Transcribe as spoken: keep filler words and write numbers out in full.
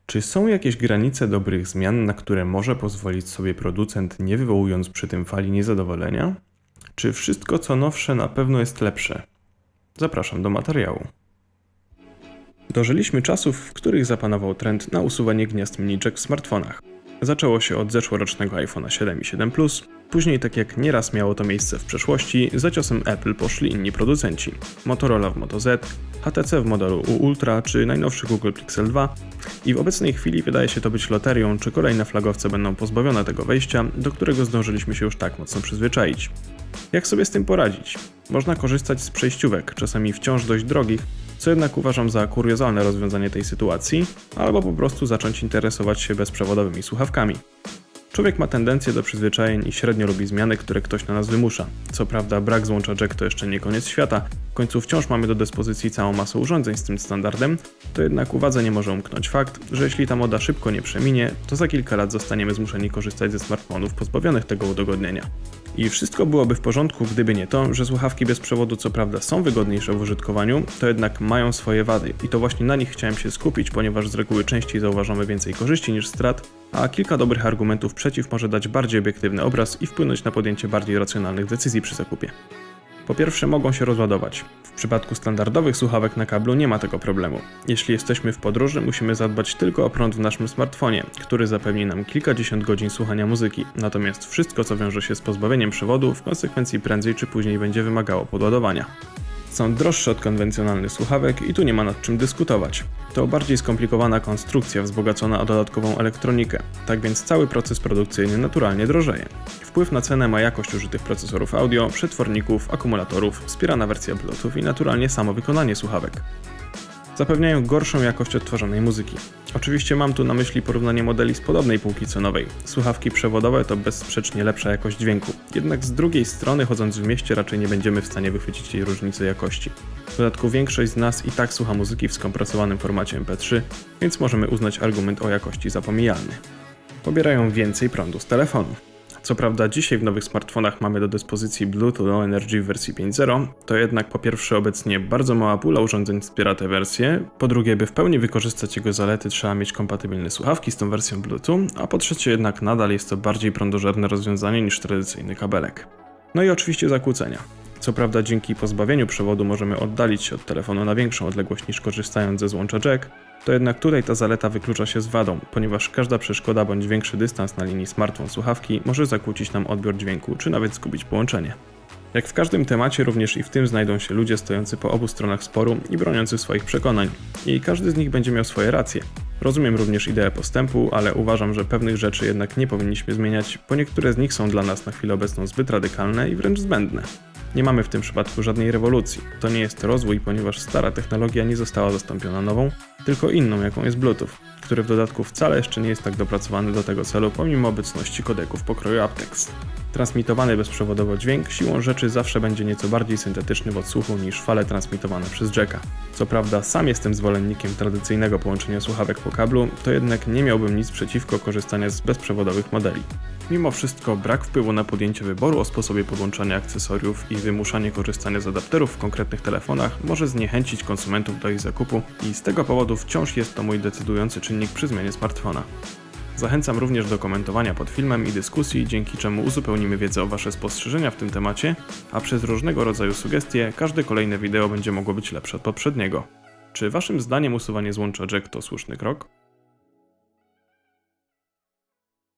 Czy są jakieś granice dobrych zmian, na które może pozwolić sobie producent, nie wywołując przy tym fali niezadowolenia? Czy wszystko co nowsze na pewno jest lepsze? Zapraszam do materiału. Dożyliśmy czasów, w których zapanował trend na usuwanie gniazd mniczek w smartfonach. Zaczęło się od zeszłorocznego iPhone'a siedem i siedem plus, później, tak jak nieraz miało to miejsce w przeszłości, za ciosem Apple poszli inni producenci. Motorola w Moto Z, H T C w modelu U Ultra czy najnowszy Google Pixel dwa i w obecnej chwili wydaje się to być loterią, czy kolejne flagowce będą pozbawione tego wejścia, do którego zdążyliśmy się już tak mocno przyzwyczaić. Jak sobie z tym poradzić? Można korzystać z przejściówek, czasami wciąż dość drogich, co jednak uważam za kuriozalne rozwiązanie tej sytuacji, albo po prostu zacząć interesować się bezprzewodowymi słuchawkami. Człowiek ma tendencję do przyzwyczajeń i średnio lubi zmiany, które ktoś na nas wymusza. Co prawda brak złącza jack to jeszcze nie koniec świata, w końcu wciąż mamy do dyspozycji całą masę urządzeń z tym standardem, to jednak uwadze nie może umknąć fakt, że jeśli ta moda szybko nie przeminie, to za kilka lat zostaniemy zmuszeni korzystać ze smartfonów pozbawionych tego udogodnienia. I wszystko byłoby w porządku, gdyby nie to, że słuchawki bez przewodu co prawda są wygodniejsze w użytkowaniu, to jednak mają swoje wady i to właśnie na nich chciałem się skupić, ponieważ z reguły częściej zauważamy więcej korzyści niż strat, a kilka dobrych argumentów przeciw może dać bardziej obiektywny obraz i wpłynąć na podjęcie bardziej racjonalnych decyzji przy zakupie. Po pierwsze, mogą się rozładować. W przypadku standardowych słuchawek na kablu nie ma tego problemu. Jeśli jesteśmy w podróży, musimy zadbać tylko o prąd w naszym smartfonie, który zapewni nam kilkadziesiąt godzin słuchania muzyki, natomiast wszystko, co wiąże się z pozbawieniem przewodu, w konsekwencji prędzej czy później będzie wymagało podładowania. Są droższe od konwencjonalnych słuchawek i tu nie ma nad czym dyskutować. To bardziej skomplikowana konstrukcja wzbogacona o dodatkową elektronikę, tak więc cały proces produkcyjny naturalnie drożeje. Wpływ na cenę ma jakość użytych procesorów audio, przetworników, akumulatorów, wspierana wersja Bluetooth i naturalnie samo wykonanie słuchawek. Zapewniają gorszą jakość odtwarzanej muzyki. Oczywiście mam tu na myśli porównanie modeli z podobnej półki cenowej. Słuchawki przewodowe to bezsprzecznie lepsza jakość dźwięku, jednak z drugiej strony chodząc w mieście raczej nie będziemy w stanie wychwycić tej różnicy jakości. W dodatku większość z nas i tak słucha muzyki w skompresowanym formacie M P trzy, więc możemy uznać argument o jakości za pomijalny. Pobierają więcej prądu z telefonu. Co prawda dzisiaj w nowych smartfonach mamy do dyspozycji Bluetooth Low Energy w wersji pięć zero, to jednak po pierwsze obecnie bardzo mała pula urządzeń wspiera tę wersję, po drugie by w pełni wykorzystać jego zalety trzeba mieć kompatybilne słuchawki z tą wersją Bluetooth, a po trzecie jednak nadal jest to bardziej prądożerne rozwiązanie niż tradycyjny kabelek. No i oczywiście zakłócenia. Co prawda dzięki pozbawieniu przewodu możemy oddalić się od telefonu na większą odległość niż korzystając ze złącza jack, to jednak tutaj ta zaleta wyklucza się z wadą, ponieważ każda przeszkoda bądź większy dystans na linii smartfon-słuchawki może zakłócić nam odbiór dźwięku, czy nawet zgubić połączenie. Jak w każdym temacie, również i w tym znajdą się ludzie stojący po obu stronach sporu i broniący swoich przekonań. I każdy z nich będzie miał swoje racje. Rozumiem również ideę postępu, ale uważam, że pewnych rzeczy jednak nie powinniśmy zmieniać, bo niektóre z nich są dla nas na chwilę obecną zbyt radykalne i wręcz zbędne. Nie mamy w tym przypadku żadnej rewolucji. To nie jest rozwój, ponieważ stara technologia nie została zastąpiona nową, tylko inną, jaką jest Bluetooth, który w dodatku wcale jeszcze nie jest tak dopracowany do tego celu, pomimo obecności kodeków pokroju aptX. Transmitowany bezprzewodowo dźwięk siłą rzeczy zawsze będzie nieco bardziej syntetyczny w odsłuchu niż fale transmitowane przez jacka. Co prawda sam jestem zwolennikiem tradycyjnego połączenia słuchawek po kablu, to jednak nie miałbym nic przeciwko korzystaniu z bezprzewodowych modeli. Mimo wszystko brak wpływu na podjęcie wyboru o sposobie podłączania akcesoriów i wymuszanie korzystania z adapterów w konkretnych telefonach może zniechęcić konsumentów do ich zakupu i z tego powodu wciąż jest to mój decydujący czynnik przy zmianie smartfona. Zachęcam również do komentowania pod filmem i dyskusji, dzięki czemu uzupełnimy wiedzę o Wasze spostrzeżenia w tym temacie, a przez różnego rodzaju sugestie każde kolejne wideo będzie mogło być lepsze od poprzedniego. Czy Waszym zdaniem usuwanie złącza jack to słuszny krok?